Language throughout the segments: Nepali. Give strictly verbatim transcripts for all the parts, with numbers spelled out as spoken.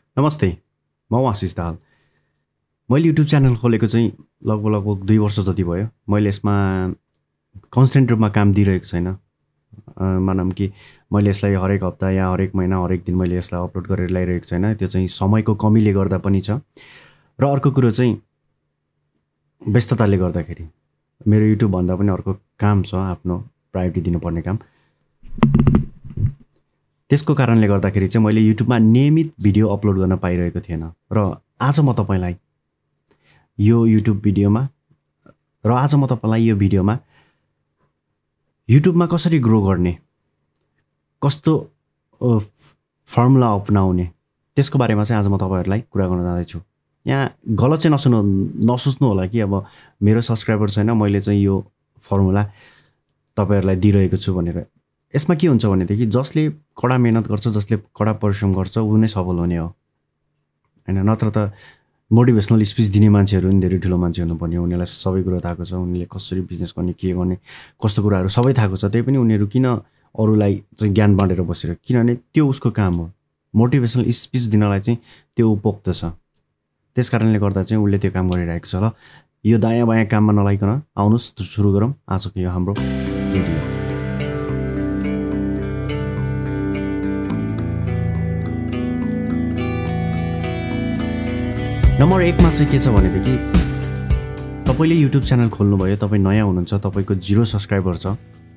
नमस्ते, म आशिष दाहाल। मैले युट्युब च्यानल खोलेको चाहिँ लगभग लगभग दुई वर्ष जति भयो। मैले यसमा कन्स्टेन्ट रूपमा काम दिइरहेको छैन। मानौँ कि मैले यसलाई हरेक हप्ता या हरेक महिना हरेक दिन मैले यसलाई अपलोड गरेर ल्याइरहेको छैन। त्यो चाहिँ समयको कमीले गर्दा पनि छ। र अर्को कुरो चाहिँ व्यस्तताले गर्दाखेरि मेरो युट्युब भन्दा पनि अर्को काम छ, आफ्नो प्रायोरिटी दिनुपर्ने काम। त्यसको कारणले गर्दाखेरि चाहिँ मैले युट्युबमा नियमित भिडियो अपलोड गर्न पाइरहेको थिएन। र आज म तपाईलाई यो युट्युब भिडियोमा र आज म तपाईलाई यो भिडियोमा युट्युबमा कसरी ग्रो गर्ने, कस्तो फर्मुला अपनाउने, त्यसको बारेमा चाहिँ आज म तपाईहरुलाई कुरा गर्न जाँदैछु। यहाँ गलत चाहिँ नसुन्नु नसोच्नु होला कि अब मेरो सब्स्क्राइबर छैन, मैले चाहिँ यो फर्मुला तपाईहरुलाई दिइरहेको छु भनेर। यसमा के हुन्छ भनेदेखि जसले कडा मेहनत गर्छ, जसले कडा परिश्रम गर्छ, उ नै सफल हुने हो हैन। नत्र त मोटिभेसनल स्पिच दिने मान्छेहरु नि धेरै ठुलो मान्छे हुनुपर्ने, उनीहरुलाई सबै कुरा थाहा छ, उनीले कसरी बिजनेस गर्ने, के गर्ने, कस्तो कुराहरु सबै थाहा छ। त्यही पनि उनीहरु किन अरूलाई चाहिँ ज्ञान बाँडेर बसेर, किनभने त्यो उसको काम हो। मोटिभेसनल स्पिच दिनलाई चाहिँ त्यो उपयुक्त छ। त्यसकारणले गर्दा चाहिँ उले त्यो काम गरिरहेको छ। ल यो दायाँ बायाँ काममा नलागिकन आउनुस् सुरु गरौँ आजको यो हाम्रो भिडियो। नम्बर एक मा चाहिँ के छ भनेदेखि तपाईले युट्युब च्यानल खोल्नुभयो, तपाई नयाँ हुनुहुन्छ, तपाईको जीरो सब्स्क्राइबर छ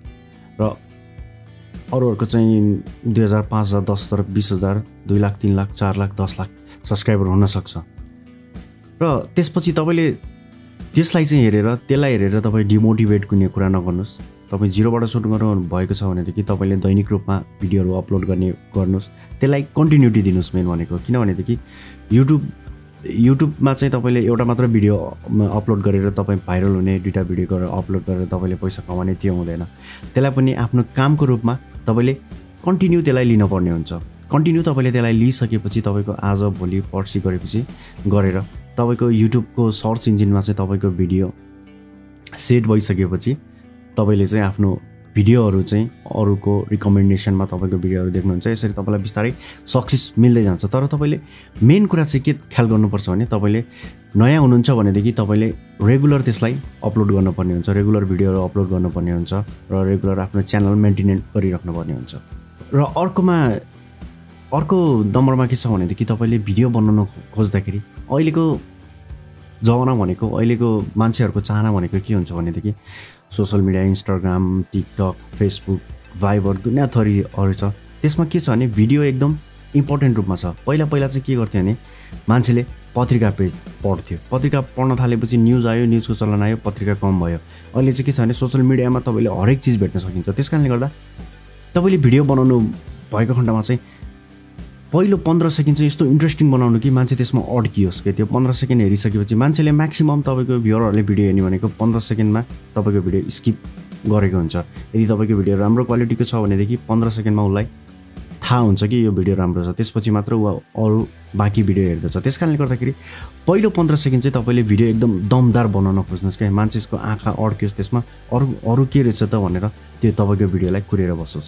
र अरूहरुको चाहिँ दुई हजार पाँच हजार दस हजार बीस हजार दुई लाख तीन लाख चार लाख दस लाख सब्स्क्राइबर हुन सक्छ। र त्यसपछि तपाईले त्यसलाई चाहिँ हेरेर त्यसलाई हेरेर तपाई डिमोटिभेट कुनै कुरा नगर्नुस्। तपाई जीरोबाट सुरु गर्नु भएको छ भनेदेखि तपाईले दैनिक रूपमा भिडियोहरु अपलोड गर्ने गर्नुस्। त्यसलाई कन्टिन्युटी दिनुस् मेन भनेको। किन भनेदेखि युट्युब युट्युबमा चाहिँ तपाईले एउटा मात्र भिडियो अपलोड गरेर तपाई भाइरल हुने, दुईटा भिडियो गरेर अपलोड गरेर तपाईले पैसा कमाउने त्यो हुँदैन। त्यसलाई पनि आफ्नो कामको रूपमा तपाईले कन्टिन्यू त्यसलाई लिन पर्ने हुन्छ। कन्टिन्यू तपाईले त्यसलाई लिइसकेपछि तपाईको आज भोलि पर्सि गरेपछि गरेर तपाईको युट्युबको सर्च इन्जिनमा चाहिँ तपाईको भिडियो सेट भइसकेपछि तपाईले चाहिँ आफ्नो भिडियोहरु चाहिँ अरूको रिकमेन्डेसनमा तपाईको भिडियोहरु देख्नुहुन्छ। यसरी तपाईलाई बिस्तारै सक्सेस मिल्दै जान्छ। तर तपाईले मेन कुरा चाहिँ के ख्याल गर्नुपर्छ भने तपाईले नयाँ हुनुहुन्छ भनेदेखि तपाईले रेगुलर त्यसलाई अपलोड गर्नुपर्ने हुन्छ, रेगुलर भिडियोहरु अपलोड गर्नुपर्ने हुन्छ र रेगुलर आफ्नो च्यानल मेन्टेन गरिराख्नुपर्ने हुन्छ। र अर्कोमा अर्को नम्बरमा के छ भनेदेखि तपाईले भिडियो बनाउन खोज्दाखेरि अहिलेको जमाना भनेको, अहिलेको मान्छेहरुको चाहना भनेको के हुन्छ भनेदेखि social media, Instagram, TikTok, Facebook, Viber दुनिया थरीहरु छ। त्यसमा के छ भने भिडियो एकदम इम्पोर्टेन्ट रूपमा छ। पहिला पहिला चाहिँ के गर्थ्यो भने मान्छेले पत्रिका पेज पढ्थ्यो। पत्रिका पढ्न थालेपछि न्यूज आयो, न्यूजको चलन आयो, पत्रिका कम भयो। अहिले चाहिँ के छ भने सोशल मिडियामा तपाईले हरेक चीज भेट्न सकिन्छ। त्यसकारणले गर्दा तपाईले भिडियो बनाउनु भएको खण्डमा चाहिँ पहिलो पन्ध्र सेकेन्ड चाहिँ यस्तो इन्ट्रेस्टिङ बनाउनु कि मान्छे त्यसमा अड्कियोस् के। त्यो पन्ध्र सेकेन्ड हेरिसकेपछि मान्छेले म्याक्सिमम तपाईको भ्युअरहरुले भिडियो हेर्ने भनेको पन्ध्र सेकेन्डमा तपाईको भिडियो स्किप गरेको हुन्छ। यदि तपाईको भिडियो राम्रो क्वालिटीको छ भनेदेखि पन्ध्र सेकेन्डमा उलाई थाहा हुन्छ कि यो भिडियो राम्रो छ, त्यसपछि मात्र उ अरु बाँकी भिडियो हेर्दछ। त्यसकारणले गर्दाखेरि पहिलो पन्ध्र सेकेन्ड चाहिँ तपाईले भिडियो एकदम दमदार बनाउन खोज्नुस् के, मान्छेको आँखा अड्कियोस् त्यसमा, अरु अरु के रहेछ त भनेर त्यो तपाईको भिडियोलाई कुरेर बसोस्।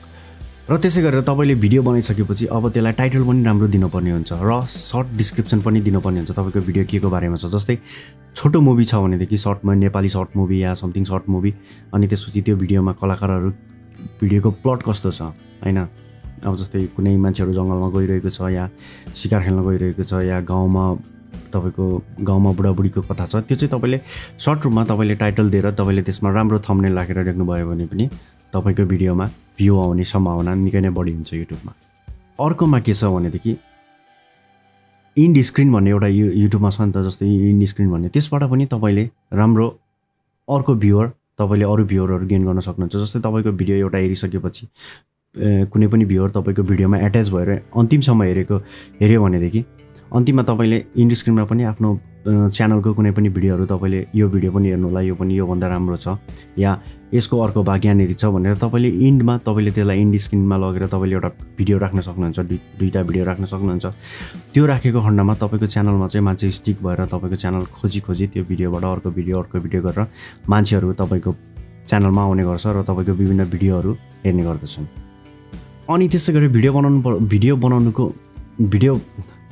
र त्यसै गरेर तपाईले भिडियो बनाइसकेपछि अब त्यसलाई टाइटल पनि राम्रो दिनुपर्ने हुन्छ र सर्ट डिस्क्रिप्सन पनि दिनुपर्ने हुन्छ तपाईको भिडियो के को बारेमा छ। जस्तै छोटो मुभी छ भनेदेखि सर्टमा नेपाली सर्ट मुभी या समथिङ सर्ट मुभी, अनि त्यसपछि त्यो भिडियोमा कलाकारहरु भिडियोको प्लट कस्तो छ हैन। अब जस्तै कुनै मान्छेहरु जंगलमा गइरहेको छ या शिकार खेल्न गइरहेको छ या गाउँमा तपाईको गाउँमा बुढाबुढीको कथा छ, त्यो चाहिँ तपाईले सर्ट रूपमा तपाईले टाइटल दिएर तपाईले त्यसमा राम्रो थम्बनेल राखेर लेख्नु भयो भने पनि तपाईको भिडियोमा भ्यू आउने सम्भावना निकै नै बढी हुन्छ युट्युबमा। अर्कोमा के छ भनेदेखि इन्ड स्क्रिन भन्ने एउटा युट्युबमा छ नि त, जस्तै इन्ड स्क्रिन भन्ने, त्यसबाट पनि तपाईले राम्रो अर्को भ्युअर तपाईले अरु भ्युअरहरु गेन गर्न सक्नुहुन्छ। जस्तै तपाईको भिडियो एउटा हेरिसकेपछि कुनै पनि भ्युअर तपाईको भिडियोमा एट्याच भएर अन्तिमसम्म हेरेको हेर्यो भनेदेखि अन्तिममा तपाईले इन्ड स्क्रिनमा पनि आफ्नो च्यानलको कुनै पनि भिडियोहरु तपाईले यो भिडियो पनि हेर्नु होला, यो पनि यो भन्दा राम्रो छ या यसको अर्को भाग यहाँनेरि छ भनेर तपाईले इन्डमा तपाईले त्यसलाई इन्ड स्क्रिनमा लगेर तपाईले एउटा भिडियो राख्न सक्नुहुन्छ, दुईटा भिडियो राख्न सक्नुहुन्छ। त्यो राखेको खण्डमा तपाईको च्यानलमा चाहिँ मान्छे स्टिक भएर तपाईको च्यानल खोजी खोजी त्यो भिडियोबाट अर्को भिडियो अर्को भिडियो गरेर मान्छेहरु तपाईको च्यानलमा आउने गर्छ र तपाईको विभिन्न भिडियोहरु हेर्ने गर्दछन्। अनि त्यसै गरी भिडियो बनाउनु भिडियो बनाउनुको भिडियो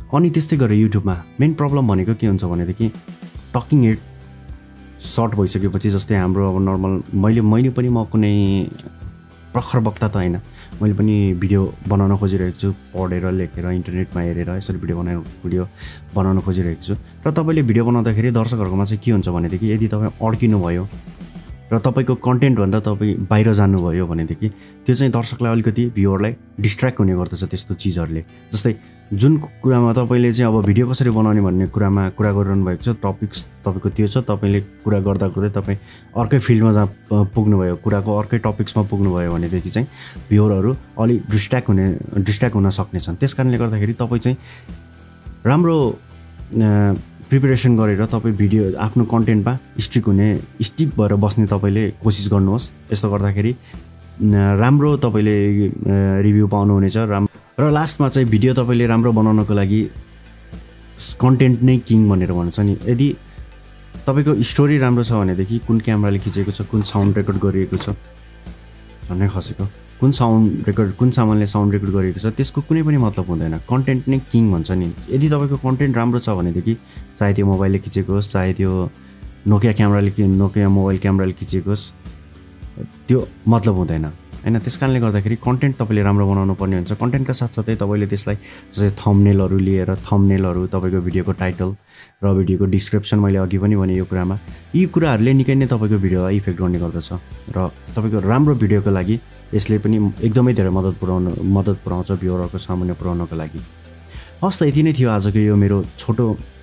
अनि त्यस्तै गरेर युट्युबमा मेन प्रब्लम भनेको के हुन्छ भनेदेखि टकिङ हेड सर्ट भइसकेपछि जस्तै हाम्रो अब नर्मल मैले मैले पनि म कुनै प्रखर वक्ता त होइन, मैले पनि भिडियो बनाउन खोजिरहेको छु, पढेर लेखेर इन्टरनेटमा हेरेर यसरी भिडियो बनाएर भिडियो बनाउन खोजिरहेको छु। र तपाईँले भिडियो बनाउँदाखेरि दर्शकहरूकोमा चाहिँ के हुन्छ भनेदेखि यदि तपाईँ अड्किनु भयो र तपाईँको कन्टेन्टभन्दा तपाईँ बाहिर जानुभयो भनेदेखि त्यो चाहिँ दर्शकलाई अलिकति भ्युअरलाई डिस्ट्र्याक्ट हुने गर्दछ त्यस्तो चिजहरूले। जस्तै जुन कुरामा तपाईँले चाहिँ अब भिडियो कसरी बनाउने भन्ने कुरामा कुरा गरिरहनु भएको छ, टपिक्स तपाईँको त्यो छ, तपाईँले कुरा गर्दा गर्दै तपाईँ अर्कै फिल्डमा जहाँ पुग्नुभयो, कुराको अर्कै टपिक्समा पुग्नुभयो भनेदेखि चाहिँ भ्युअरहरू अलिक डिस्ट्र्याक्ट हुने डिस्ट्र्याक्ट हुन सक्नेछन्। त्यस कारणले गर्दाखेरि तपाईँ चाहिँ राम्रो प्रिपेरेसन गरेर तपाईँ भिडियो आफ्नो कन्टेन्टमा स्टिक हुने स्टिक भएर बस्ने तपाईँले कोसिस गर्नुहोस्। यस्तो गर्दाखेरि राम्रो तपाईँले रिभ्यू पाउनुहुनेछ। राम र लास्टमा चाहिँ भिडियो तपाईँले राम्रो बनाउनको लागि कन्टेन्ट नै किङ भनेर भन्छ नि। यदि तपाईँको स्टोरी राम्रो छ भनेदेखि कुन क्यामेराले खिचेको छ, कुन साउन्ड रेकर्ड गरिएको छ भन्ने खसेको, कुन साउन्ड रेकर्ड कुन सामानले साउन्ड रेकर्ड गरिएको छ त्यसको कुनै पनि मतलब हुँदैन। कन्टेन्ट नै किङ भन्छ नि। यदि तपाईँको कन्टेन्ट राम्रो छ भनेदेखि चाहे त्यो मोबाइलले खिचेको होस्, चाहे त्यो नोकिया क्यामेराले नोकिया मोबाइल क्यामेराले खिचेको होस्, त्यो मतलब हुँदैन हैन। त्यस कारणले गर्दाखेरि कन्टेन्ट तपाईँले राम्रो बनाउनु पर्ने हुन्छ। कन्टेन्टका साथसाथै तपाईँले त्यसलाई जस्तै थम्बनेलहरू लिएर थम्बनेलहरू, तपाईँको भिडियोको टाइटल र भिडियोको डिस्क्रिप्सन, मैले अघि पनि भने यो कुरामा यी कुराहरूले निकै नै तपाईँको भिडियोलाई इफेक्ट गर्ने गर्दछ र तपाईँको राम्रो भिडियोको लागि यसले पनि एकदमै धेरै मद्दत पुर्याउनु मद्दत पुर्याउँछ भ्युअरहरूको सामुन्ने पुर्याउनको लागि। हस् त यति नै थियो आजको यो मेरो छोटो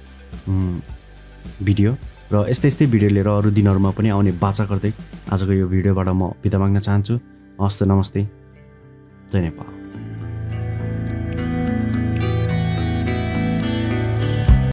भिडियो र यस्तै यस्तै भिडियो लिएर अरू दिनहरूमा पनि आउने बाचा गर्दै आजको यो भिडियोबाट म बिदा माग्न चाहन्छु। हस् त नमस्ते, जय नेपाल।